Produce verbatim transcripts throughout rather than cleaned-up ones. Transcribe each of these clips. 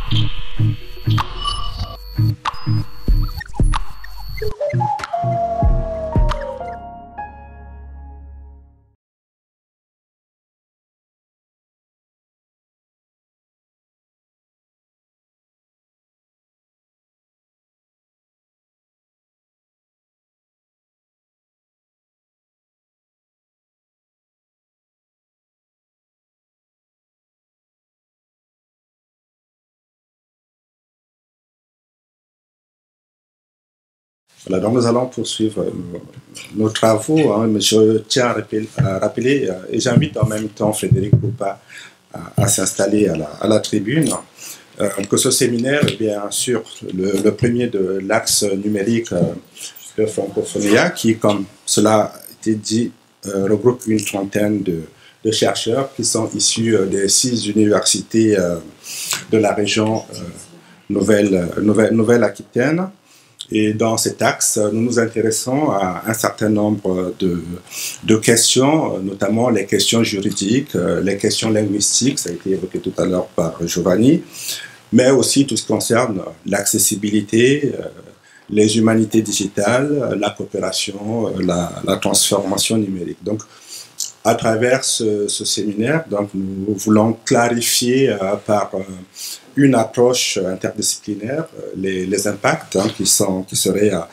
Voilà, donc nous allons poursuivre nos, nos travaux, hein, mais je tiens à rappeler, à rappeler euh, et j'invite en même temps Frédéric Kroupa à, à s'installer à la, à la tribune, euh, que ce séminaire est bien sûr le, le premier de l'axe numérique euh, de Francophonia, qui, comme cela a été dit, euh, regroupe une trentaine de, de chercheurs qui sont issus euh, des six universités euh, de la région euh, Nouvelle, Nouvelle, Nouvelle-Aquitaine. Et dans cet axe, nous nous intéressons à un certain nombre de, de questions, notamment les questions juridiques, les questions linguistiques, ça a été évoqué tout à l'heure par Giovanni, mais aussi tout ce qui concerne l'accessibilité, les humanités digitales, la coopération, la, la transformation numérique. Donc, à travers ce, ce séminaire, donc, nous voulons clarifier euh, par euh, une approche interdisciplinaire euh, les, les impacts hein, qui, sont, qui seraient euh,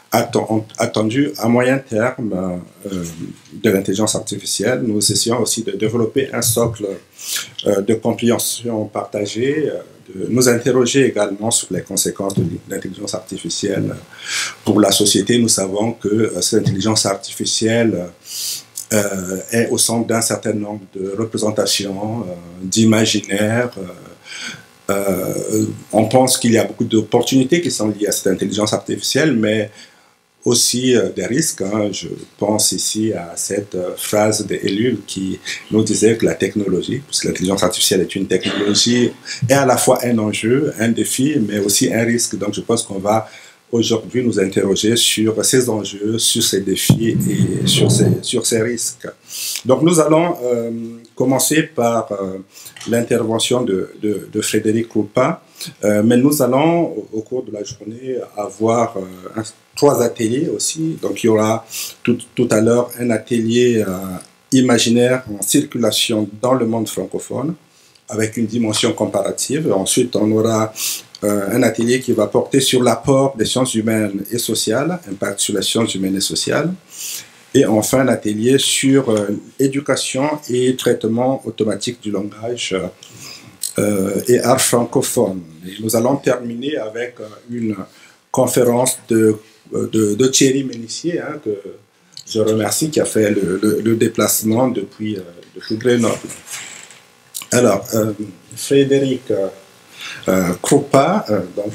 attendus à moyen terme euh, de l'intelligence artificielle. Nous essayons aussi de développer un socle euh, de compréhension partagée, euh, de nous interroger également sur les conséquences de l'intelligence artificielle pour la société. Nous savons que euh, cette intelligence artificielle Euh, est au centre d'un certain nombre de représentations, euh, d'imaginaires. Euh, euh, on pense qu'il y a beaucoup d'opportunités qui sont liées à cette intelligence artificielle, mais aussi euh, des risques. Hein. Je pense ici à cette euh, phrase d'Ellul qui nous disait que la technologie, parce que l'intelligence artificielle est une technologie, est à la fois un enjeu, un défi, mais aussi un risque. Donc je pense qu'on va aujourd'hui nous interroger sur ces enjeux, sur ces défis et sur ces, sur ces risques. Donc nous allons euh, commencer par euh, l'intervention de, de, de Frédéric Kroupa, euh, mais nous allons au cours de la journée avoir euh, un, trois ateliers aussi. Donc il y aura tout, tout à l'heure un atelier euh, imaginaire en circulation dans le monde francophone avec une dimension comparative. Ensuite on aura Euh, un atelier qui va porter sur l'apport des sciences humaines et sociales, impact sur les sciences humaines et sociales. Et enfin, un atelier sur euh, éducation et traitement automatique du langage euh, et art francophone. Et nous allons terminer avec euh, une conférence de, de, de Thierry Ménissier, hein, que je remercie, qui a fait le, le, le déplacement depuis, euh, depuis Grenoble. Alors, euh, Frédéric Euh, Kroupa, euh, donc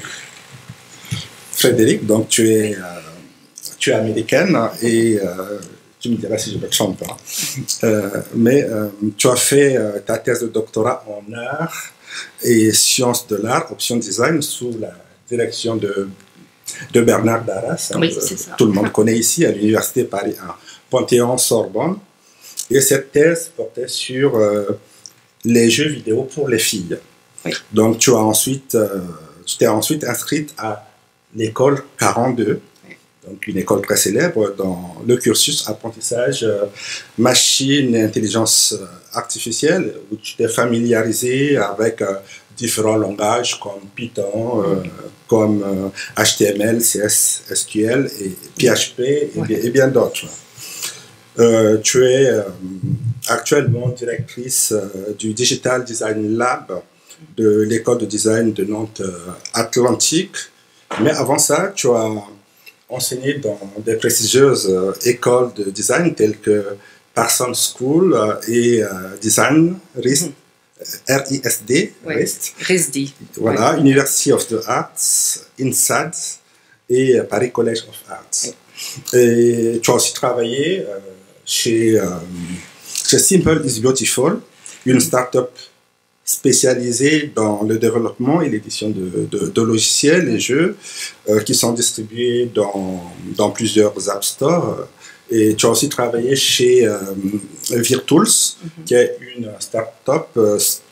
Frédéric, donc tu es, euh, tu es américaine et euh, tu me diras si je me trompe pas, euh, mais euh, tu as fait euh, ta thèse de doctorat en art et sciences de l'art, option design, sous la direction de, de Bernard Darras, hein, oui, que ça. tout le monde connaît ici à l'université Paris un, Panthéon-Sorbonne, et cette thèse portait sur euh, les jeux vidéo pour les filles. Oui. Donc tu as ensuite, euh, tu t'es ensuite inscrite à l'école quarante-deux, oui. Donc une école très célèbre dans le cursus apprentissage euh, machine et intelligence artificielle, où tu t'es familiarisé avec euh, différents langages comme Python, euh, oui. comme euh, H T M L, C S, S Q L et P H P et, oui. bien, et bien d'autres. Euh, tu es euh, actuellement directrice euh, du Digital Design Lab de l'école de design de Nantes euh, Atlantique. Mais avant ça, tu as enseigné dans des prestigieuses euh, écoles de design telles que Parsons School euh, et euh, Design, R I S D, mm-hmm. R I S D, oui. R I S D. R I S D. Voilà, oui. University of the Arts, INSAD et Paris College of Arts. Oui. Et tu as aussi travaillé euh, chez, euh, chez Simple is Beautiful, une start-up spécialisés dans le développement et l'édition de, de, de logiciels et jeux euh, qui sont distribués dans, dans plusieurs App Store. Et tu as aussi travaillé chez euh, Virtools, mm-hmm. qui est une start-up euh,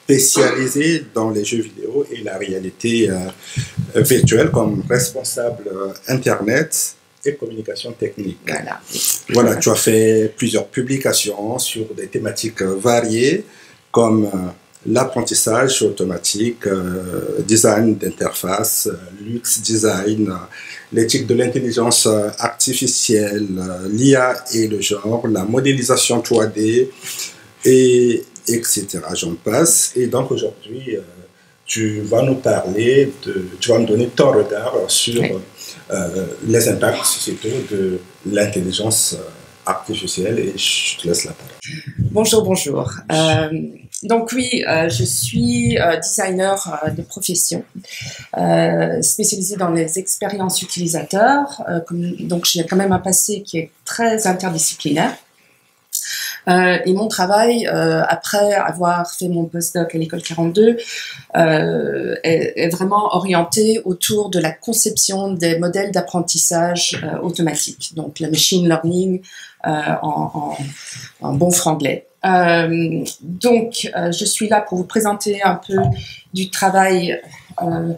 spécialisé dans les jeux vidéo et la réalité euh, virtuelle comme responsable euh, Internet et communication technique. Voilà. Voilà, tu as fait plusieurs publications sur des thématiques variées comme euh, l'apprentissage automatique, euh, design d'interface, l'U X design, l'éthique de l'intelligence artificielle, l'I A et le genre, la modélisation trois D, et etc. J'en passe. Et donc aujourd'hui, euh, tu vas nous parler, de, tu vas nous donner ton regard sur oui. euh, les impacts sociétaux de l'intelligence artificielle. Et je te laisse la parole. Bonjour, bonjour. Euh, donc oui, euh, je suis euh, designer euh, de profession, euh, spécialisée dans les expériences utilisateurs. Euh, comme, donc j'ai quand même un passé qui est très interdisciplinaire. Euh, et mon travail, euh, après avoir fait mon postdoc à l'école quarante-deux, euh, est, est vraiment orienté autour de la conception des modèles d'apprentissage euh, automatique, donc le machine learning euh, en, en, en bon franglais. Euh, donc, euh, je suis là pour vous présenter un peu du travail euh,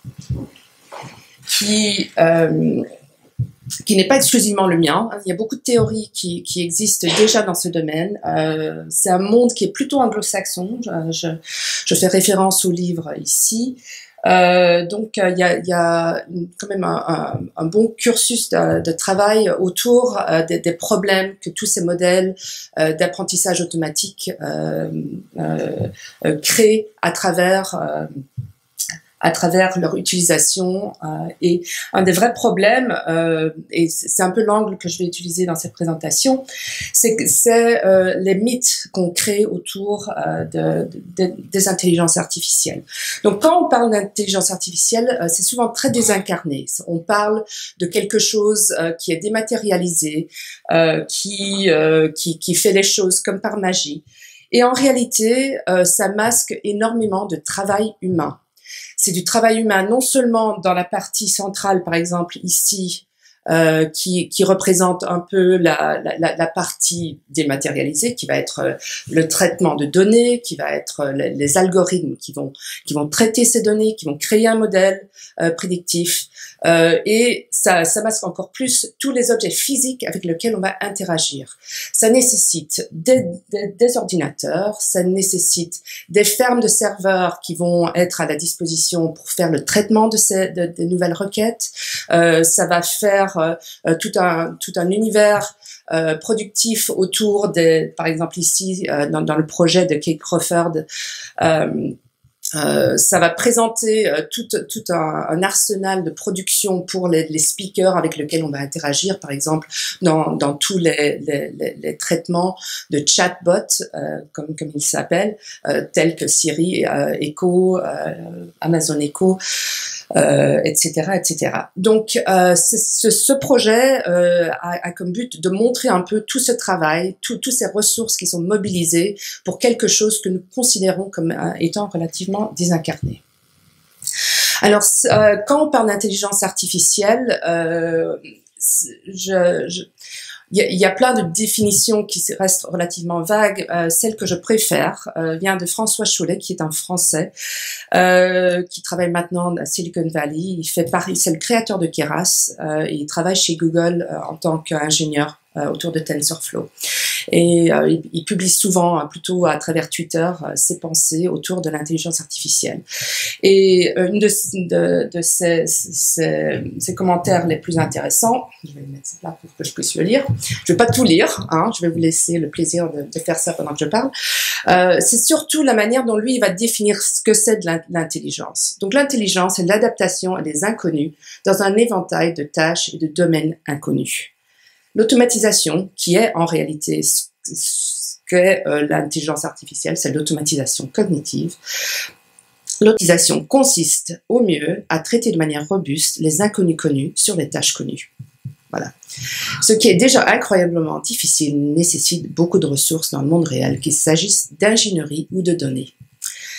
qui... Euh, qui n'est pas exclusivement le mien. Il y a beaucoup de théories qui, qui existent déjà dans ce domaine. Euh, c'est un monde qui est plutôt anglo-saxon. Je, je, je fais référence au livre ici. Euh, donc, il y a, il y a quand même un, un, un bon cursus de, de travail autour euh, des, des problèmes que tous ces modèles euh, d'apprentissage automatique euh, euh, créent à travers... Euh, à travers leur utilisation. Euh, et un des vrais problèmes, euh, et c'est un peu l'angle que je vais utiliser dans cette présentation, c'est que c'est euh, les mythes qu'on crée autour euh, de, de, des intelligences artificielles. Donc quand on parle d'intelligence artificielle, euh, c'est souvent très désincarné. On parle de quelque chose euh, qui est dématérialisé, euh, qui, euh, qui, qui fait les choses comme par magie. Et en réalité, euh, ça masque énormément de travail humain. C'est du travail humain, non seulement dans la partie centrale, par exemple ici, euh, qui, qui représente un peu la, la, la partie dématérialisée, qui va être le traitement de données, qui va être les, les algorithmes qui vont, qui vont traiter ces données, qui vont créer un modèle euh, prédictif. Euh, et ça, ça masque encore plus tous les objets physiques avec lesquels on va interagir. Ça nécessite des, des, des ordinateurs, ça nécessite des fermes de serveurs qui vont être à la disposition pour faire le traitement de ces de, de nouvelles requêtes. Euh, ça va faire euh, tout un tout un univers euh, productif autour des, par exemple ici euh, dans, dans le projet de Kate Crawford. Euh, Euh, ça va présenter euh, tout, tout un, un arsenal de production pour les, les speakers avec lesquels on va interagir, par exemple dans, dans tous les, les, les, les traitements de chatbots, euh, comme, comme ils s'appellent, euh, tels que Siri, euh, Echo, euh, Amazon Echo, euh, et cetera, et cetera. Donc, euh, ce, ce projet euh, a, a comme but de montrer un peu tout ce travail, toutes ces ressources qui sont mobilisées pour quelque chose que nous considérons comme euh, étant relativement désincarné. Alors, euh, quand on parle d'intelligence artificielle, euh, je, je, il y, a, il y a plein de définitions qui restent relativement vagues. Euh, celle que je préfère euh, vient de François Chollet, qui est un Français, euh, qui travaille maintenant à Silicon Valley. Il fait Paris, c'est le créateur de Keras, euh, et il travaille chez Google euh, en tant qu'ingénieur euh, autour de TensorFlow. Et euh, il, il publie souvent, euh, plutôt à travers Twitter, euh, ses pensées autour de l'intelligence artificielle. Et euh, une de, de, de ses, ses, ses commentaires les plus intéressants, je vais le mettre là pour que je puisse le lire. Je vais pas tout lire, hein, je vais vous laisser le plaisir de, de faire ça pendant que je parle. Euh, c'est surtout la manière dont lui il va définir ce que c'est de l'intelligence. Donc l'intelligence, c'est l'adaptation à des inconnus dans un éventail de tâches et de domaines inconnus. L'automatisation, qui est en réalité ce qu'est euh, l'intelligence artificielle, c'est l'automatisation cognitive. L'automatisation consiste au mieux à traiter de manière robuste les inconnus connus sur les tâches connues. Voilà. Ce qui est déjà incroyablement difficile nécessite beaucoup de ressources dans le monde réel, qu'il s'agisse d'ingénierie ou de données.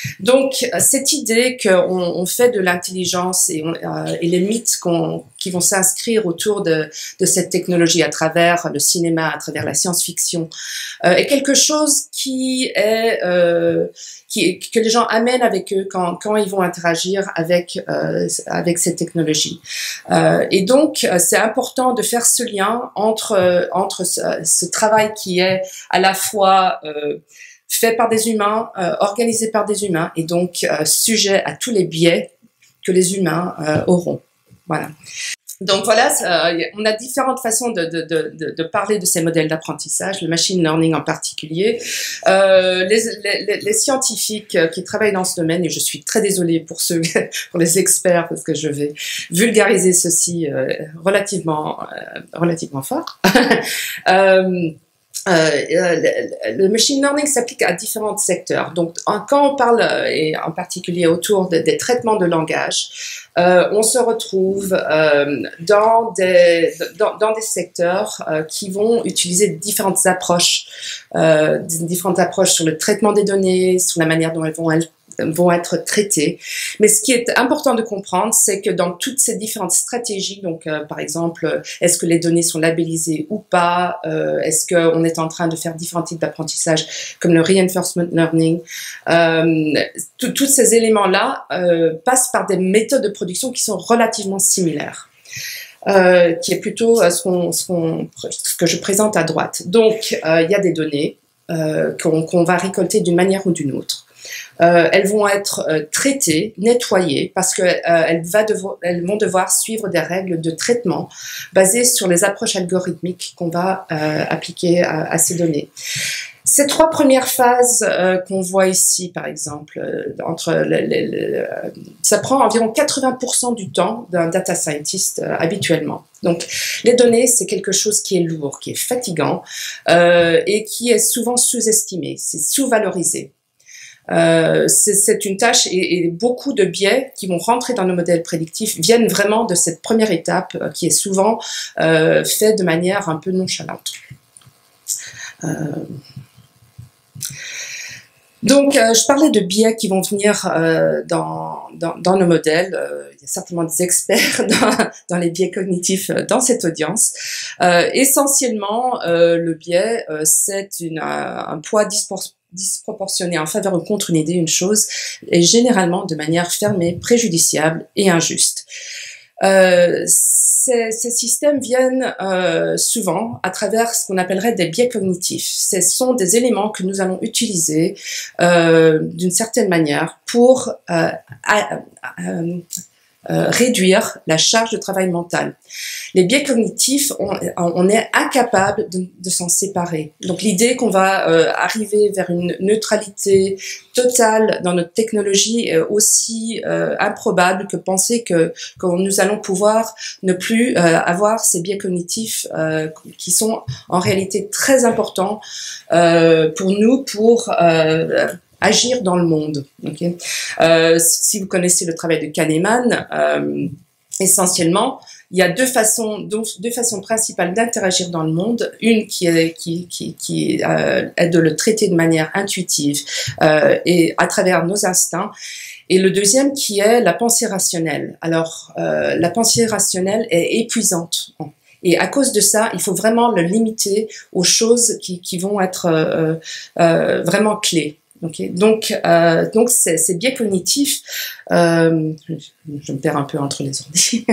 Donc, cette idée qu'on on fait de l'intelligence et, euh, et les mythes qu'on, qui vont s'inscrire autour de, de cette technologie à travers le cinéma, à travers la science-fiction, euh, est quelque chose qui est euh, qui, que les gens amènent avec eux quand, quand ils vont interagir avec euh, avec cette technologie. Euh, et donc, c'est important de faire ce lien entre entre ce, ce travail qui est à la fois euh, fait par des humains, euh, organisé par des humains, et donc euh, sujet à tous les biais que les humains euh, auront. Voilà. Donc voilà, ça, on a différentes façons de, de, de, de parler de ces modèles d'apprentissage, le machine learning en particulier. Euh, les, les, les scientifiques qui travaillent dans ce domaine, et je suis très désolée pour ceux, pour les experts, parce que je vais vulgariser ceci euh, relativement, euh, relativement fort. euh, Euh, le, le machine learning s'applique à différents secteurs. Donc, en, quand on parle, et en particulier autour de, des traitements de langage, euh, on se retrouve euh, dans, des, dans, dans des secteurs euh, qui vont utiliser différentes approches, euh, différentes approches sur le traitement des données, sur la manière dont elles vont elles, vont être traités. Mais ce qui est important de comprendre, c'est que dans toutes ces différentes stratégies, donc euh, par exemple, est-ce que les données sont labellisées ou pas, euh, est-ce qu'on est en train de faire différents types d'apprentissage comme le reinforcement learning, euh, tous ces éléments-là euh, passent par des méthodes de production qui sont relativement similaires. Euh, qui est plutôt euh, ce, qu'on, ce, qu'on, ce que je présente à droite. Donc, euh, il y a des données euh, qu'on, qu'on va récolter d'une manière ou d'une autre. Euh, elles vont être euh, traitées, nettoyées, parce qu'elles euh, elles vont devoir suivre des règles de traitement basées sur les approches algorithmiques qu'on va euh, appliquer à, à ces données. Ces trois premières phases euh, qu'on voit ici, par exemple, euh, entre les, les, les, ça prend environ quatre-vingts pour cent du temps d'un data scientist euh, habituellement. Donc, les données, c'est quelque chose qui est lourd, qui est fatigant euh, et qui est souvent sous-estimé, c'est sous-valorisé. Euh, c'est, c'est une tâche et, et beaucoup de biais qui vont rentrer dans nos modèles prédictifs viennent vraiment de cette première étape euh, qui est souvent euh, faite de manière un peu nonchalante. Euh, Donc, euh, je parlais de biais qui vont venir euh, dans, dans, dans nos modèles. Euh, il y a certainement des experts dans, dans les biais cognitifs euh, dans cette audience. Euh, essentiellement, euh, le biais, euh, c'est une, un poids dispor- disproportionné en faveur ou contre une idée, une chose, et généralement de manière fermée, préjudiciable et injuste. Euh, ces, ces systèmes viennent euh, souvent à travers ce qu'on appellerait des biais cognitifs. Ce sont des éléments que nous allons utiliser euh, d'une certaine manière pour euh, à, à, euh, euh, réduire la charge de travail mental. Les biais cognitifs, on, on est incapable de, de s'en séparer. Donc l'idée qu'on va euh, arriver vers une neutralité totale dans notre technologie est aussi euh, improbable que penser que, que nous allons pouvoir ne plus euh, avoir ces biais cognitifs euh, qui sont en réalité très importants euh, pour nous, pour euh, agir dans le monde. Okay. Euh, si vous connaissez le travail de Kahneman, euh, essentiellement, il y a deux façons, deux façons principales d'interagir dans le monde. Une qui est, qui, qui, qui euh, est de le traiter de manière intuitive euh, et à travers nos instincts. Et le deuxième qui est la pensée rationnelle. Alors, euh, la pensée rationnelle est épuisante. Et à cause de ça, il faut vraiment le limiter aux choses qui, qui vont être euh, euh, vraiment clés. Okay. Donc, euh, donc ces, ces biais cognitifs, euh, je, je me perds un peu entre les ordi.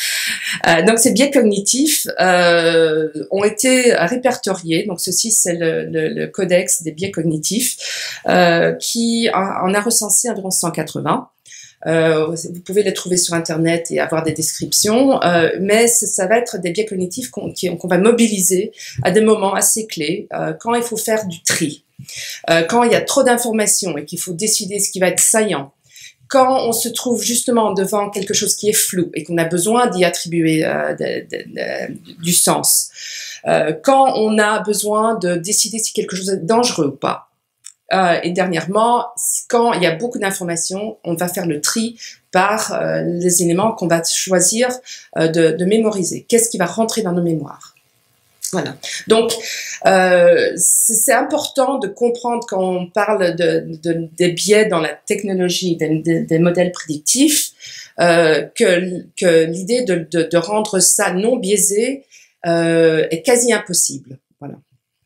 euh, donc ces biais cognitifs euh, ont été répertoriés. Donc ceci c'est le, le, le codex des biais cognitifs euh, qui en a recensé environ cent quatre-vingts. Euh, vous pouvez les trouver sur Internet et avoir des descriptions, euh, mais ça va être des biais cognitifs qu'on, qu'on va mobiliser à des moments assez clés, euh, quand il faut faire du tri. Euh, quand il y a trop d'informations et qu'il faut décider ce qui va être saillant, quand on se trouve justement devant quelque chose qui est flou et qu'on a besoin d'y attribuer euh, de, de, de, du sens, euh, quand on a besoin de décider si quelque chose est dangereux ou pas, euh, et dernièrement, quand il y a beaucoup d'informations, on va faire le tri par euh, les éléments qu'on va choisir euh, de, de mémoriser. Qu'est-ce qui va rentrer dans nos mémoires ? Voilà. Donc, euh, c'est important de comprendre quand on parle de, de, des biais dans la technologie, des, des, des modèles prédictifs, euh, que, que l'idée de, de, de rendre ça non biaisé euh, est quasi impossible. Voilà.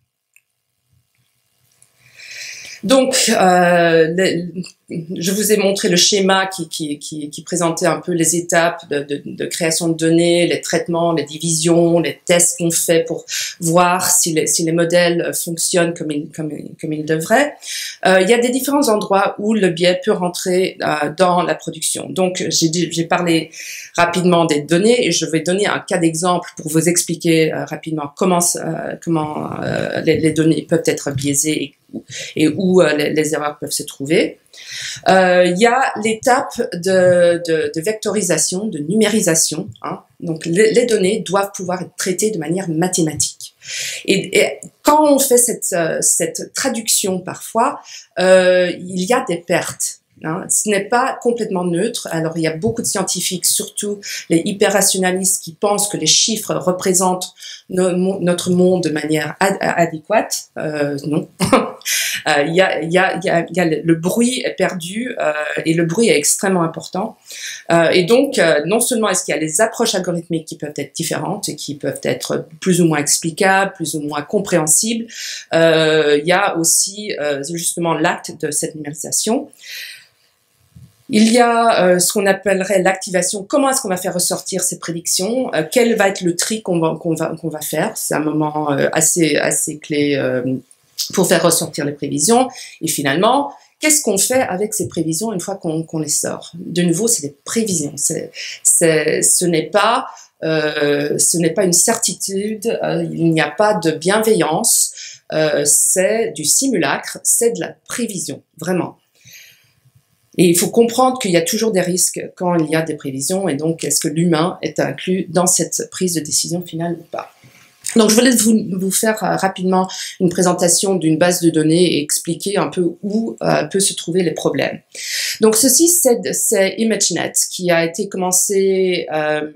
Donc, euh, les, je vous ai montré le schéma qui, qui, qui, qui présentait un peu les étapes de, de, de création de données, les traitements, les divisions, les tests qu'on fait pour voir si les, si les modèles fonctionnent comme ils, comme, comme ils devraient. Euh, il y a des différents endroits où le biais peut rentrer euh, dans la production. Donc, j'ai, j'ai parlé rapidement des données et je vais donner un cas d'exemple pour vous expliquer euh, rapidement comment, euh, comment euh, les, les données peuvent être biaisées et et où euh, les, les erreurs peuvent se trouver. Euh, il y a l'étape de, de, de vectorisation, de numérisation. Hein. Donc, les, les données doivent pouvoir être traitées de manière mathématique. Et, et quand on fait cette, euh, cette traduction, parfois, euh, il y a des pertes. Hein. Ce n'est pas complètement neutre. Alors, il y a beaucoup de scientifiques, surtout les hyper-rationalistes, qui pensent que les chiffres représentent no, notre monde de manière ad, adéquate. Euh, non. Euh, il y a, il y a, il y a, il y a le, le bruit est perdu euh, et le bruit est extrêmement important. Euh, et donc, euh, non seulement est-ce qu'il y a les approches algorithmiques qui peuvent être différentes et qui peuvent être plus ou moins explicables, plus ou moins compréhensibles, euh, il y a aussi euh, justement l'acte de cette numérisation. Il y a euh, ce qu'on appellerait l'activation. Comment est-ce qu'on va faire ressortir ces prédictions? euh, Quel va être le tri qu'on va, qu'on va, qu'on va faire? C'est un moment euh, assez, assez clé euh, pour faire ressortir les prévisions. Et finalement, qu'est-ce qu'on fait avec ces prévisions une fois qu'on qu'on les sort? De nouveau, c'est des prévisions. C'est, c'est, ce n'est pas, euh, ce n'est pas une certitude. Euh, il n'y a pas de bienveillance. Euh, c'est du simulacre. C'est de la prévision, vraiment. Et il faut comprendre qu'il y a toujours des risques quand il y a des prévisions. Et donc, est-ce que l'humain est inclus dans cette prise de décision finale ou pas? Donc, je voulais vous, vous faire euh, rapidement une présentation d'une base de données et expliquer un peu où euh, peuvent se trouver les problèmes. Donc, ceci, c'est, c'est ImageNet qui a été commencé euh,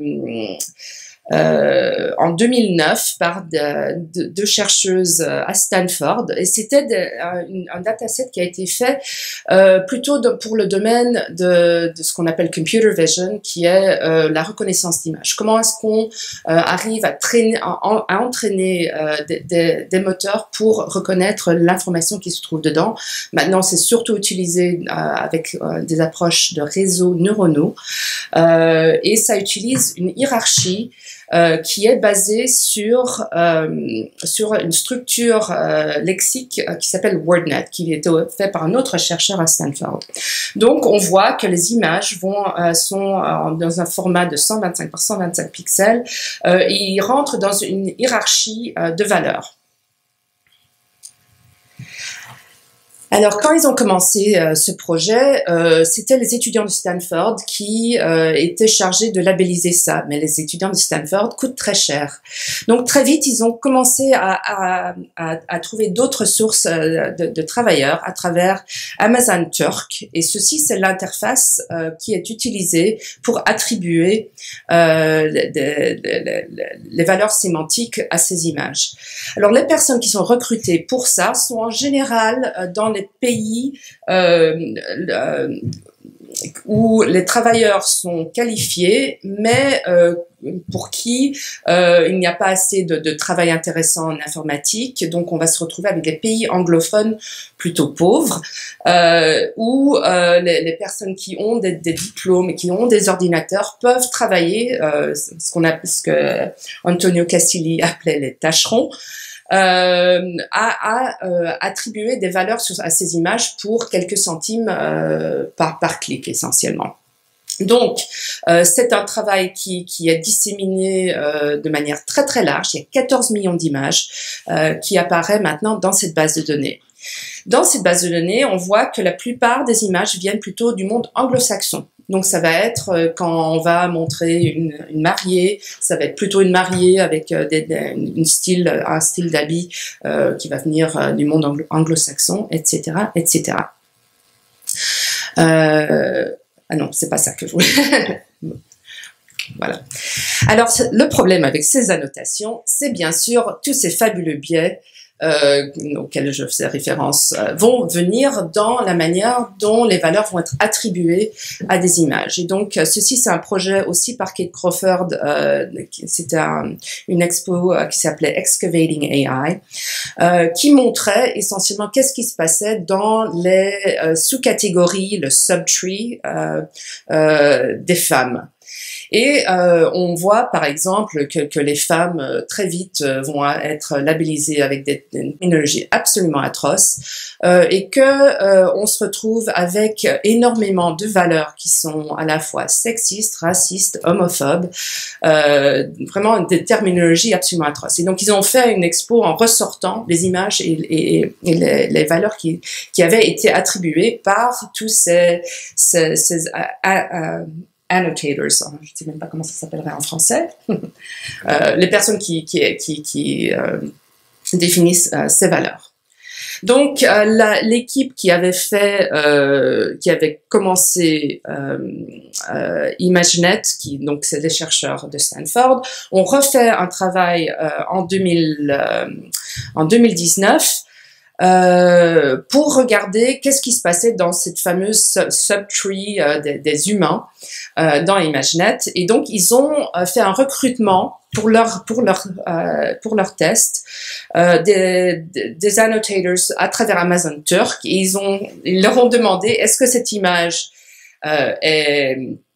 euh, en deux mille neuf par de, de, deux chercheuses à Stanford. Et c'était de, un, un dataset qui a été fait euh, plutôt de, pour le domaine de, de ce qu'on appelle computer vision, qui est euh, la reconnaissance d'images. Comment est-ce qu'on euh, arrive à, traîner, à, à entraîner euh, des, des, des moteurs pour reconnaître l'information qui se trouve dedans. Maintenant, c'est surtout utilisé euh, avec euh, des approches de réseaux neuronaux euh, et ça utilise une hiérarchie Euh, qui est basée sur euh, sur une structure euh, lexique euh, qui s'appelle WordNet, qui a été fait par un autre chercheur à Stanford. Donc, on voit que les images vont euh, sont euh, dans un format de cent vingt-cinq par cent vingt-cinq pixels euh, et ils rentrent dans une hiérarchie euh, de valeurs. Alors, quand ils ont commencé euh, ce projet, euh, c'était les étudiants de Stanford qui euh, étaient chargés de labelliser ça. Mais les étudiants de Stanford coûtent très cher. Donc, très vite, ils ont commencé à, à, à, à trouver d'autres sources de, de travailleurs à travers Amazon Turk. Et ceci, c'est l'interface euh, qui est utilisée pour attribuer euh, les, les, les valeurs sémantiques à ces images. Alors, les personnes qui sont recrutées pour ça sont en général euh, dans les pays euh, euh, où les travailleurs sont qualifiés, mais euh, pour qui euh, il n'y a pas assez de, de travail intéressant en informatique. Donc, on va se retrouver avec des pays anglophones plutôt pauvres, euh, où euh, les, les personnes qui ont des, des diplômes et qui ont des ordinateurs peuvent travailler, euh, ce qu'on a, ce que Antonio Casilli appelait les tâcherons, Euh, à, à euh, attribuer des valeurs sur, à ces images pour quelques centimes euh, par, par clic essentiellement. Donc, euh, c'est un travail qui, qui est disséminé euh, de manière très très large. Il y a quatorze millions d'images euh, qui apparaissent maintenant dans cette base de données. Dans cette base de données, on voit que la plupart des images viennent plutôt du monde anglo-saxon. Donc, ça va être euh, quand on va montrer une, une mariée, ça va être plutôt une mariée avec euh, des, des, une style, un style d'habit euh, qui va venir euh, du monde anglo- anglo-saxon, et cetera, et cetera. Euh, ah non, c'est pas ça que je voulais. Voilà. Alors, le problème avec ces annotations, c'est bien sûr tous ces fabuleux biais euh, auxquels je faisais référence euh, vont venir dans la manière dont les valeurs vont être attribuées à des images. Et donc, euh, ceci, c'est un projet aussi par Kate Crawford. Euh, C'était un, une expo euh, qui s'appelait Excavating A I, euh, qui montrait essentiellement qu'est-ce qui se passait dans les euh, sous-catégories, le subtree euh, euh, des femmes. Et euh, on voit par exemple que, que les femmes euh, très vite euh, vont être labellisées avec des, des énergies absolument atroces euh, et que euh, on se retrouve avec énormément de valeurs qui sont à la fois sexistes, racistes, homophobes, euh, vraiment des terminologies absolument atroces. Et donc ils ont fait une expo en ressortant les images et, et, et les, les valeurs qui, qui avaient été attribuées par tous ces, ces, ces euh, euh, annotators, je ne sais même pas comment ça s'appellerait en français, euh, les personnes qui, qui, qui, qui euh, définissent euh, ces valeurs. Donc, euh, l'équipe qui avait fait, euh, qui avait commencé euh, euh, ImageNet, qui donc c'est des chercheurs de Stanford, ont refait un travail euh, en deux mille, euh, en deux mille dix-neuf. Euh, pour regarder qu'est-ce qui se passait dans cette fameuse subtree euh, des, des humains euh, dans ImageNet. Et donc, ils ont euh, fait un recrutement pour leur pour leur euh, pour leur test euh, des, des annotators à travers Amazon Turk. Et ils ont ils leur ont demandé est-ce que cette image euh, est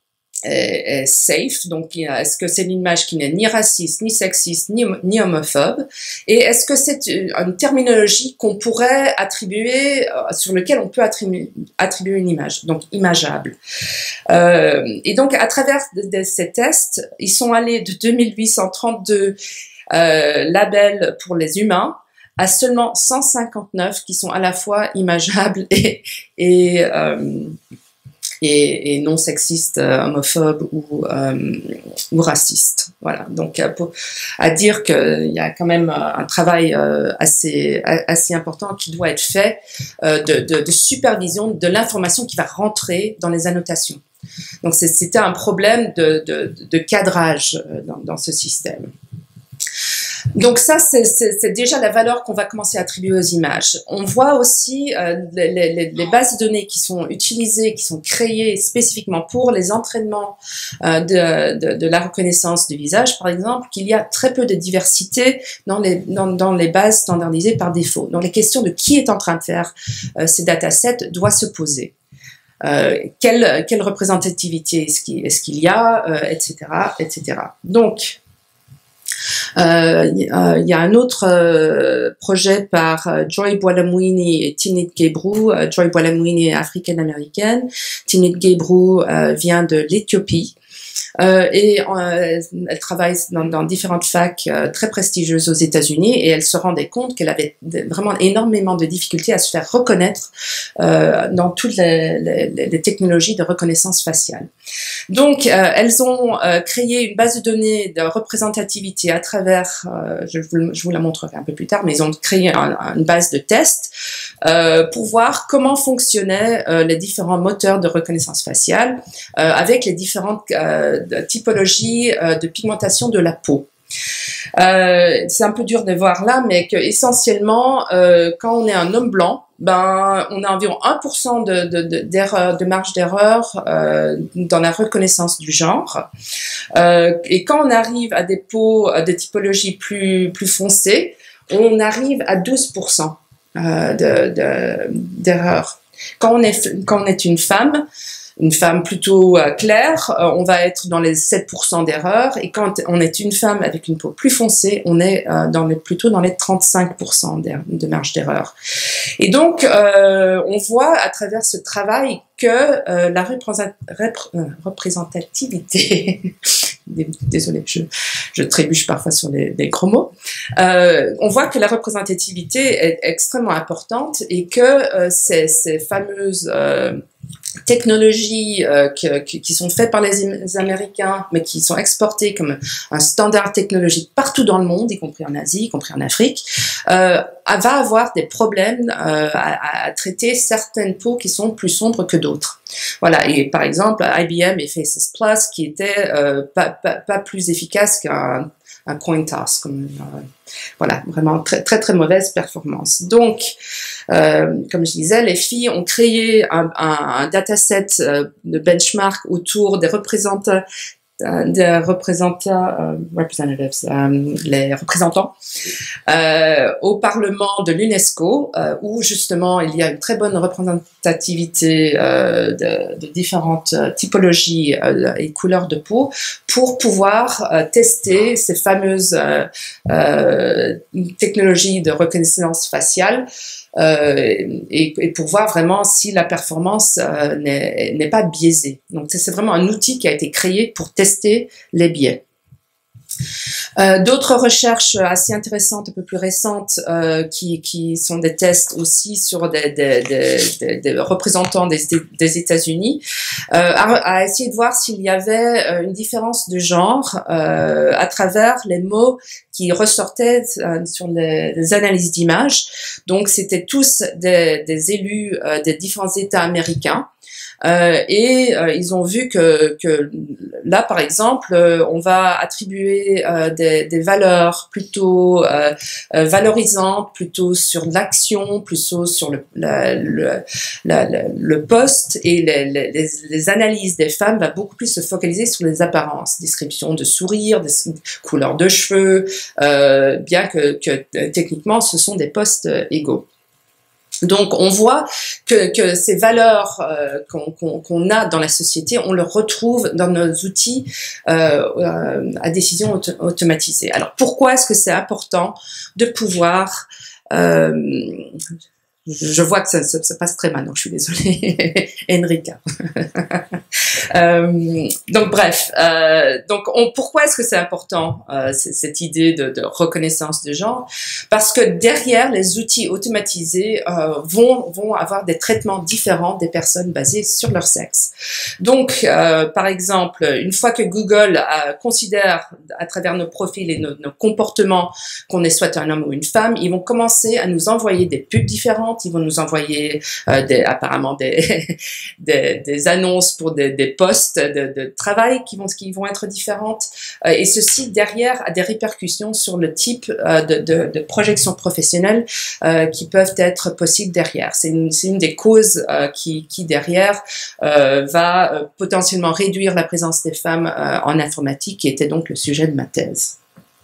Est, est safe, donc est-ce que c'est une image qui n'est ni raciste, ni sexiste, ni, ni homophobe, et est-ce que c'est une terminologie qu'on pourrait attribuer, sur lequel on peut attribuer, attribuer une image, donc imageable. Euh, et donc à travers de, de ces tests, ils sont allés de deux mille huit cent trente-deux euh, labels pour les humains à seulement cent cinquante-neuf qui sont à la fois imageables et, et euh, Et, et non sexiste, euh, homophobe ou, euh, ou raciste. Voilà. Donc, euh, pour, à dire qu'il y a quand même un travail euh, assez assez important qui doit être fait euh, de, de, de supervision de l'information qui va rentrer dans les annotations. Donc, c'était un problème de, de, de cadrage dans, dans ce système. Donc ça, c'est déjà la valeur qu'on va commencer à attribuer aux images. On voit aussi euh, les, les, les bases de données qui sont utilisées, qui sont créées spécifiquement pour les entraînements euh, de, de, de la reconnaissance du visage, par exemple, qu'il y a très peu de diversité dans les, dans, dans les bases standardisées par défaut. Donc les questions de qui est en train de faire euh, ces datasets doivent se poser. Euh, quelle, quelle représentativité est-ce qu'il est-ce qu'il y a, euh, et cetera, et cetera. Donc, Euh, il euh, y a un autre euh, projet par euh, Joy Bwalamwini et Tinit Gebru. Euh, Joy Bwalamwini est africaine-américaine. Tinit Gebru euh, vient de l'Éthiopie. Euh, et euh, elle travaille dans, dans différentes facs euh, très prestigieuses aux États-Unis et elle se rendait compte qu'elle avait vraiment énormément de difficultés à se faire reconnaître euh, dans toutes les, les, les technologies de reconnaissance faciale. Donc, euh, elles ont euh, créé une base de données de représentativité à travers, euh, je, vous, je vous la montrerai un peu plus tard, mais ils ont créé un, une base de tests euh, pour voir comment fonctionnaient euh, les différents moteurs de reconnaissance faciale euh, avec les différentes euh, typologies euh, de pigmentation de la peau. Euh, c'est un peu dur de voir là, mais que essentiellement, euh, quand on est un homme blanc, ben, on a environ un pour cent de, de, de, d'erreur, de marge d'erreur euh, dans la reconnaissance du genre. Euh, et quand on arrive à des peaux de typologie plus, plus foncées, on arrive à douze pour cent euh, de, de, d'erreur. Quand on est, quand on est une femme, une femme plutôt euh, claire, euh, on va être dans les sept pour cent d'erreur, et quand on est une femme avec une peau plus foncée, on est euh, dans les, plutôt dans les trente-cinq pour cent de marge d'erreur. Et donc, euh, on voit à travers ce travail que euh, la représent repr euh, représentativité, désolée, je, je trébuche parfois sur les, les gros mots, euh, on voit que la représentativité est extrêmement importante et que euh, ces, ces fameuses euh, technologies euh, que, qui, qui sont faites par les, les Américains, mais qui sont exportées comme un standard technologique partout dans le monde, y compris en Asie, y compris en Afrique, euh, va avoir des problèmes euh, à, à traiter certaines peaux qui sont plus sombres que d'autres. Voilà, et par exemple, I B M et Faces Plus qui étaient euh, pas, pas, pas plus efficaces qu'un un coin toss, comme euh, voilà, vraiment très très très mauvaise performance. Donc, euh, comme je disais, les filles ont créé un, un, un dataset euh, de benchmark autour des représentants des représentants, euh, representatives, euh, les représentants euh, au Parlement de l'UNESCO, euh, où justement il y a une très bonne représentativité euh, de, de différentes typologies euh, et couleurs de peau pour pouvoir euh, tester ces fameuses euh, euh, technologies de reconnaissance faciale. Euh, et, et pour voir vraiment si la performance euh, n'est pas biaisée. Donc c'est vraiment un outil qui a été créé pour tester les biais. Euh, D'autres recherches assez intéressantes, un peu plus récentes, euh, qui, qui sont des tests aussi sur des, des, des, des, des représentants des, des États-Unis, euh, à, à essayer de voir s'il y avait une différence de genre euh, à travers les mots qui ressortaient euh, sur les, les analyses d'images. Donc, c'était tous des, des élus euh, des différents États américains. Euh, et euh, ils ont vu que, que là, par exemple, euh, on va attribuer euh, des, des valeurs plutôt euh, euh, valorisantes, plutôt sur l'action, plutôt sur le, la, le, la, la, le poste, et les, les, les analyses des femmes va beaucoup plus se focaliser sur les apparences, description de sourire, des couleurs de cheveux, euh, bien que, que techniquement ce sont des postes égaux. Donc, on voit que, que ces valeurs euh, qu'on qu'on, qu'on a dans la société, on les retrouve dans nos outils euh, euh, à décision auto automatisée. Alors, pourquoi est-ce que c'est important de pouvoir... Euh, je vois que ça, ça, ça passe très mal, donc je suis désolée, Enrica. euh, donc bref, euh, donc on, pourquoi est-ce que c'est important euh, cette idée de, de reconnaissance de genre? Parce que derrière, les outils automatisés euh, vont vont avoir des traitements différents des personnes basés sur leur sexe. Donc, euh, par exemple, une fois que Google euh, considère à travers nos profils et nos, nos comportements qu'on est soit un homme ou une femme, ils vont commencer à nous envoyer des pubs différentes. Ils vont nous envoyer euh, des, apparemment des, des, des annonces pour des, des postes de, de travail qui vont, qui vont être différentes. Euh, et ceci, derrière, a des répercussions sur le type euh, de, de, de projection professionnelle euh, qui peuvent être possibles derrière. C'est une, c'est une des causes euh, qui, qui, derrière, euh, va euh, potentiellement réduire la présence des femmes euh, en informatique, qui était donc le sujet de ma thèse.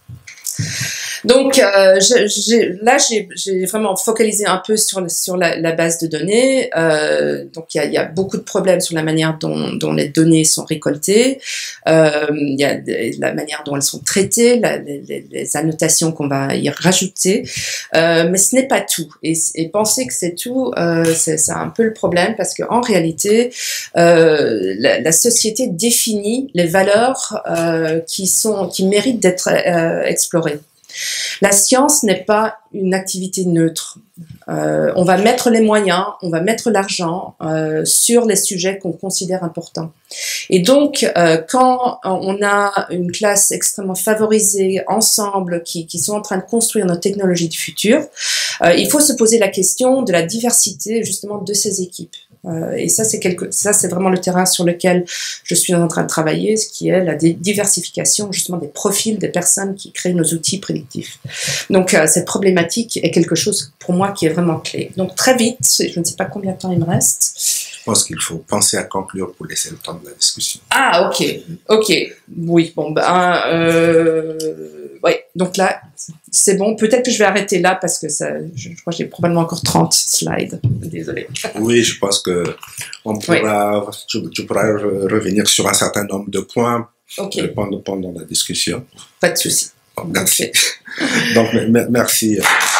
Donc euh, je, j'ai, là, j'ai vraiment focalisé un peu sur, sur la, la base de données. Euh, donc il y a, y a beaucoup de problèmes sur la manière dont, dont les données sont récoltées. Euh, il y a de, la manière dont elles sont traitées, la, les, les annotations qu'on va y rajouter. Euh, mais ce n'est pas tout. Et, et penser que c'est tout, euh, c'est, c'est un peu le problème, parce qu'en réalité, euh, la, la société définit les valeurs euh, qui sont, qui méritent d'être euh, explorées. La science n'est pas une activité neutre. Euh, on va mettre les moyens, on va mettre l'argent euh, sur les sujets qu'on considère importants. Et donc, euh, quand on a une classe extrêmement favorisée ensemble, qui, qui sont en train de construire nos technologies du futur, euh, il faut se poser la question de la diversité justement de ces équipes. Euh, et ça, c'est quelque, ça, c'est vraiment le terrain sur lequel je suis en train de travailler, ce qui est la diversification justement des profils des personnes qui créent nos outils prédictifs. Donc, euh, cette problématique est quelque chose pour moi qui est vraiment clé. Donc, très vite, je ne sais pas combien de temps il me reste. Je pense qu'il faut penser à conclure pour laisser le temps de la discussion. Ah, ok, ok, oui, bon, ben, euh, ouais, donc là, c'est bon. Peut-être que je vais arrêter là parce que ça, je, je crois que j'ai probablement encore trente slides. Désolée. Oui, je pense que on pourra, oui. tu, tu pourras revenir sur un certain nombre de points okay. pendant, pendant la discussion. Pas de souci. Bon, merci. Donc, merci.